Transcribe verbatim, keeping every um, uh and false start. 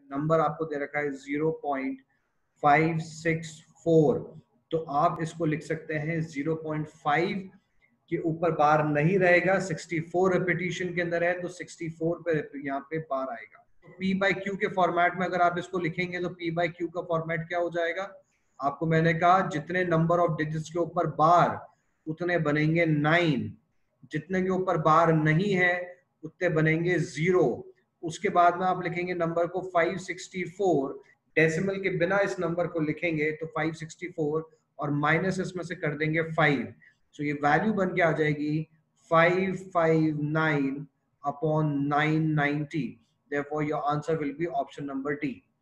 Number आपको दे रखा है zero point five six four, तो आप इसको लिख सकते हैं ज़ीरो पॉइंट फाइव के ऊपर बार नहीं रहेगा, सिक्सटी फोर रिपीटिशन के अंदर है तो सिक्सटी फोर पे यहाँ पे बार आएगा। तो P बाई Q के फॉर्मेट में अगर आप इसको लिखेंगे तो P बाई Q का फॉर्मेट क्या हो जाएगा? आपको मैंने कहा जितने नंबर ऑफ डिजिट्स के ऊपर बार उतने बनेंगे नाइन, जितने के ऊपर बार नहीं है उतने बनेंगे जीरो। उसके बाद में आप लिखेंगे नंबर को फाइव सिक्सटी फोर, डेसिमल के बिना इस नंबर को लिखेंगे तो फाइव सिक्सटी फोर और माइनस इसमें से कर देंगे फाइव, तो ये वैल्यू बन के आ जाएगी five five nine upon nine ninety. Therefore your answer will be option number D.